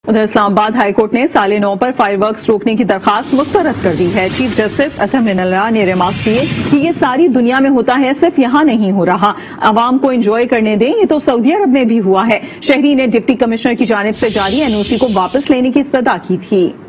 उधर इस्लामाबाद हाईकोर्ट ने साले 9 पर फायरवर्क्स रोकने की दरखास्त मुस्तरद कर दी है। चीफ जस्टिस अतम इनल्ला ने रिमार्क किए कि ये सारी दुनिया में होता है, सिर्फ यहाँ नहीं हो रहा। आवाम को एंजॉय करने दें, ये तो सऊदी अरब में भी हुआ है। शहरी ने डिप्टी कमिश्नर की जानिब से जारी एनओसी को वापस लेने की इस्तदा की थी।